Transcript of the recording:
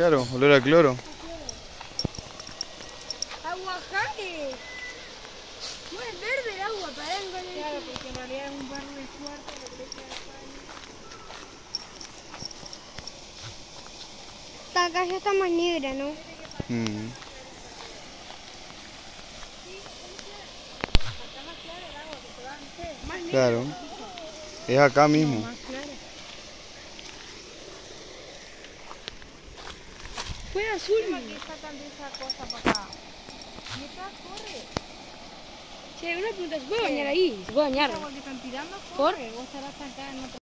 Claro, olor a cloro. Aguacate. No es verde el agua, claro, porque en realidad es un verde fuerte que te echa el paño. Acá ya está más negra, ¿no? Está más clara el agua que se va, no sé, más negra. Claro. Es acá mismo. No, más clara. Fue azul. Aquí sacan de esa cosa para acá. ¿Y esta corre? Che, una pregunta, ¿se puede bañar ahí? ¿Se puede bañar? ¿Por? Vos estarás acá en otra.